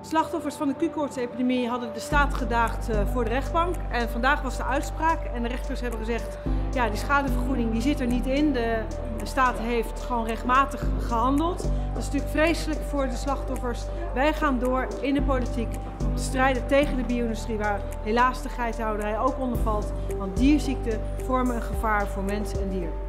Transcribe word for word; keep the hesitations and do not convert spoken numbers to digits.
Slachtoffers van de Q-koortsepidemie hadden de staat gedaagd voor de rechtbank. En vandaag was de uitspraak en de rechters hebben gezegd, ja, die schadevergoeding die zit er niet in. De, de staat heeft gewoon rechtmatig gehandeld. Dat is natuurlijk vreselijk voor de slachtoffers. Wij gaan door in de politiek om te strijden tegen de bio-industrie, waar helaas de geitenhouderij ook onder valt. Want dierziekten vormen een gevaar voor mens en dier.